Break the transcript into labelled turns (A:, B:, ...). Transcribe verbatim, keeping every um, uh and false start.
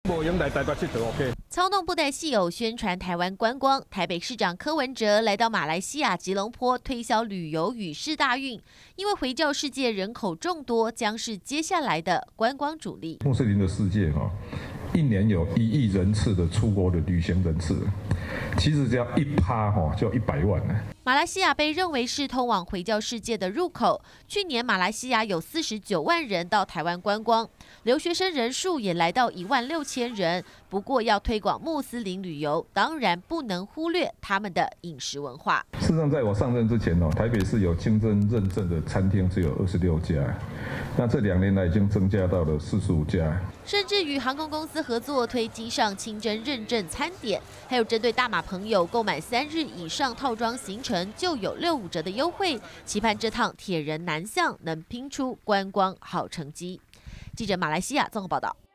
A: 无用来台北佚佗 OK。
B: 操弄布袋戏偶宣传台湾观光，台北市长柯文哲来到马来西亚吉隆坡推销旅游与世大运，因为回教世界人口众多，将是接下来的观光主力。
C: 穆斯林的世界哈，一年有一亿人次的出国的旅行人次，其实只要一趴哈，就一百万了。
B: 马来西亚被认为是通往回教世界的入口。去年马来西亚有四十九万人到台湾观光，留学生人数也来到一万六千人。不过要推广穆斯林旅游，当然不能忽略他们的饮食文化。
C: 事实上，在我上任之前哦，台北市有清真认证的餐厅只有二十六家，那这两年来已经增加到了四十五家。
B: 甚至与航空公司合作推机上清真认证餐点，还有针对大马朋友购买三日以上套装行程就有六五折的优惠，期盼这趟铁人南向能拼出观光好成绩。记者马来西亚综合报道。